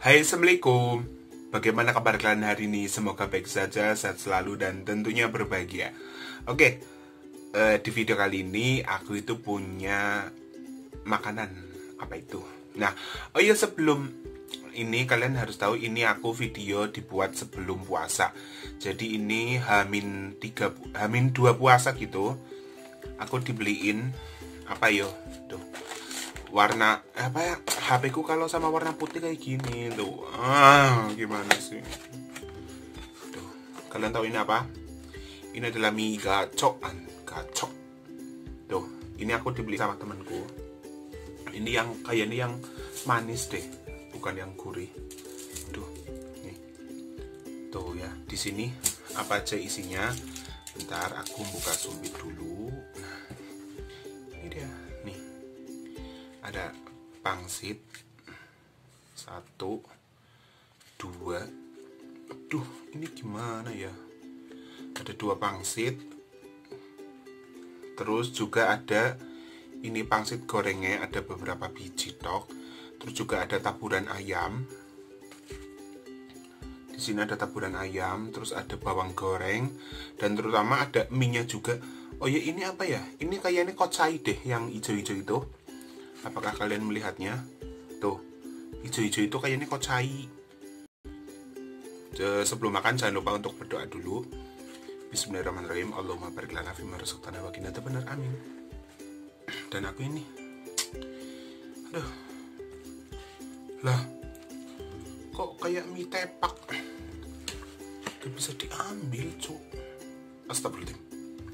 Hai, Assalamualaikum. Bagaimana kabar kalian hari ini? Semoga baik saja, sehat selalu, dan tentunya berbahagia. Oke, di video kali ini aku itu punya makanan. Apa itu? Nah, oh iya, sebelum ini kalian harus tahu ini aku video dibuat sebelum puasa. Jadi ini Hamin 2 puasa gitu. Aku dibeliin apa yo? Tuh. Warna apa ya, HP ku kalau sama warna putih kayak gini tuh, gimana sih tuh. Kalian tahu ini apa? Ini adalah mie gacok tuh. Ini aku dibeli sama temanku. Ini yang kayaknya yang manis deh, bukan yang gurih. Tuh nih, tuh ya, di sini apa aja isinya. Bentar aku buka sumpit dulu. Nah, ini dia nih. Ada pangsit 1, 2. Aduh, ini gimana ya? Ada 2 pangsit. Terus juga ada ini pangsit gorengnya, ada beberapa biji tok. Terus juga ada taburan ayam. Di sini ada taburan ayam, terus ada bawang goreng, dan terutama ada mie-nya juga. Oh ya, ini apa ya? Ini kayaknya kocai deh, yang hijau-hijau itu. Apakah kalian melihatnya? Tuh, hijau-hijau itu kayaknya kocai. Sebelum makan jangan lupa untuk berdoa dulu. Bismillahirrahmanirrahim. Allahumma barik lana fima razaqtana wa qina adzabannar. Amin. Dan aku ini, aduh, lah, kok kayak mie tepak? Gak bisa diambil, cuk. Astagfirullahaladzim.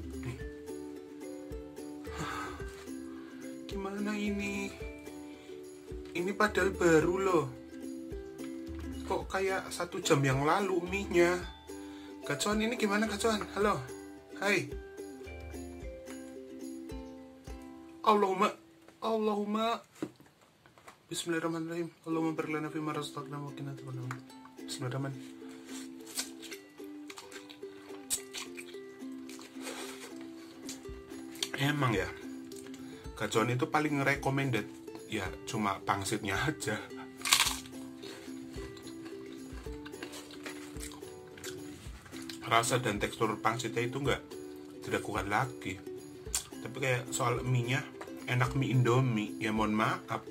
Gimana ini? Ini padahal baru loh. Kok kayak 1 jam yang lalu mie-nya? Gacuan ini gimana, Gacuan? Halo. Hai. Allahumma Bismillahirrahmanirrahim. Allahumma barik lana fima razaqtana wa qina adzabannar. Bismillahirrahmanirrahim. Emang ya, gacuan itu paling recommended ya cuma pangsitnya aja. Rasa dan tekstur pangsitnya itu nggak diragukan lagi. Tapi kayak soal mie-nya, enak mie Indomie, ya mohon maaf.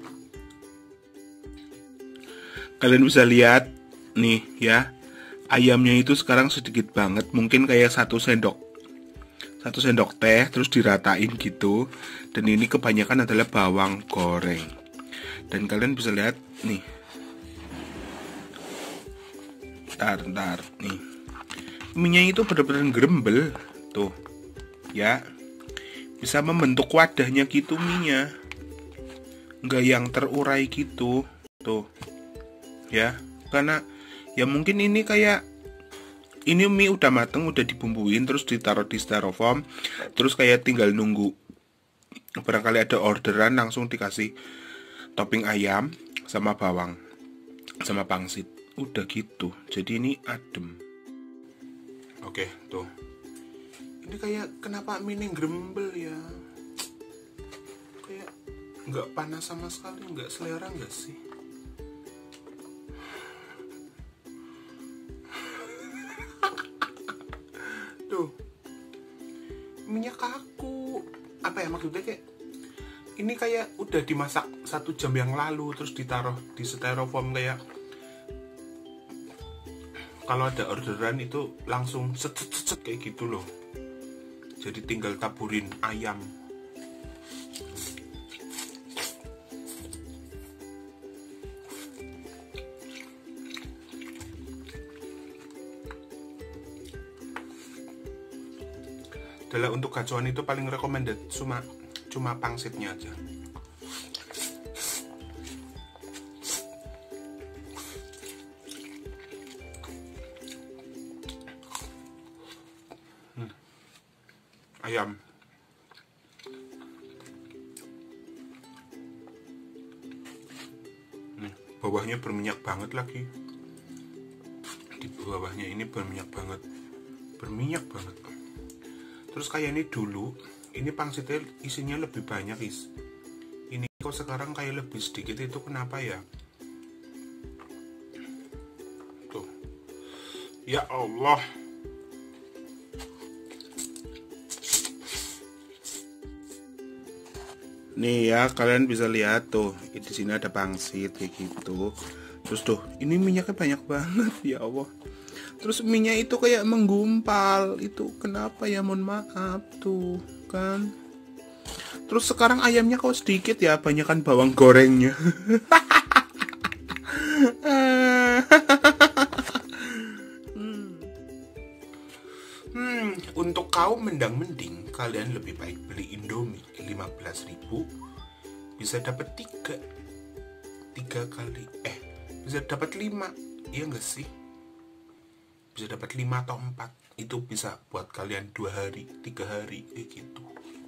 Kalian bisa lihat nih ya, ayamnya itu sekarang sedikit banget, mungkin kayak 1 sendok teh, terus diratain gitu. Dan ini kebanyakan adalah bawang goreng. Dan kalian bisa lihat nih, ntar nih, minyak itu benar-benar gerembel tuh ya, bisa membentuk wadahnya gitu minyak, nggak yang terurai gitu tuh ya. Karena ya mungkin ini kayak ini mie udah mateng, udah dibumbuin, terus ditaruh di styrofoam, terus kayak tinggal nunggu barangkali ada orderan, langsung dikasih topping ayam sama bawang sama pangsit, udah gitu. Jadi ini adem. Oke, tuh. Ini kayak kenapa mie ini grembel ya? Kayak nggak panas sama sekali, nggak selera nggak sih? Tuh, minyak kaku. Apa ya maksudnya, kayak ini kayak udah dimasak 1 jam yang lalu, terus ditaruh di styrofoam, kayak kalau ada orderan itu langsung set kayak gitu loh. Jadi tinggal taburin ayam. Adalah untuk gacuan itu paling recommended cuma pangsitnya aja. Ayam. Nih, bawahnya berminyak banget lagi. Di bawahnya ini berminyak banget. Terus kayak ini dulu, ini pangsitnya isinya lebih banyak, is. Ini kok sekarang kayak lebih sedikit, itu kenapa ya? Ya Allah. Nih ya, kalian bisa lihat tuh, di sini ada pangsit kayak gitu. Terus tuh, ini minyaknya banyak banget ya Allah. Terus minyak itu kayak menggumpal. Itu kenapa ya, mohon maaf tuh kan. Terus sekarang ayamnya kok sedikit ya, banyakan bawang gorengnya. Untuk kaum mendang-mending, kalian lebih baik beli Indomie 15.000, bisa dapat 3 kali, bisa dapat 5, iya nggak sih? Bisa dapat 5 atau 4, itu bisa buat kalian 2 hari, 3 hari, gitu.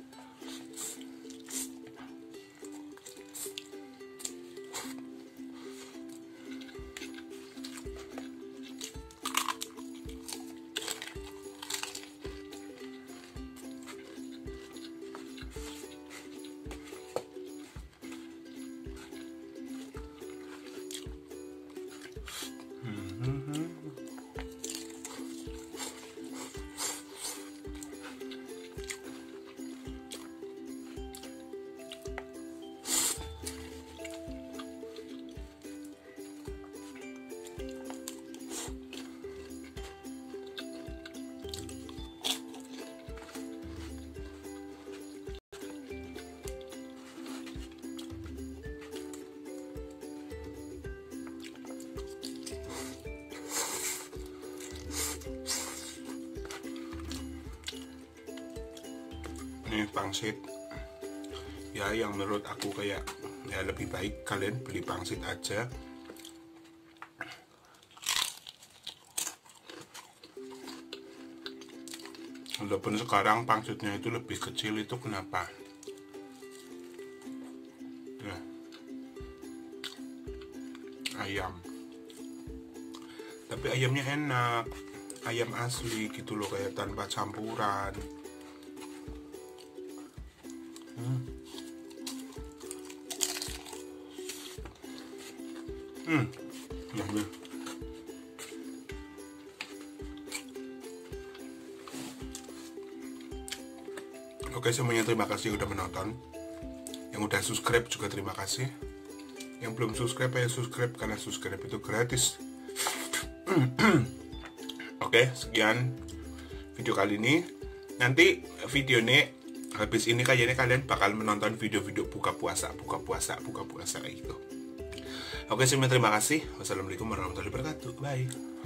Ini pangsit ya, yang menurut aku kayak ya lebih baik kalian beli pangsit aja. Walaupun sekarang pangsitnya itu lebih kecil, itu kenapa ya, ayam, tapi ayamnya enak, ayam asli gitu loh, kayak tanpa campuran. Ya. Oke semuanya, terima kasih udah menonton. Yang udah subscribe juga terima kasih. Yang belum subscribe ya subscribe, karena subscribe itu gratis. Oke, sekian video kali ini. Nanti video ini habis ini kayaknya kalian bakal menonton video-video buka puasa gitu. Oke semuanya, terima kasih. Wassalamualaikum warahmatullahi wabarakatuh. Bye.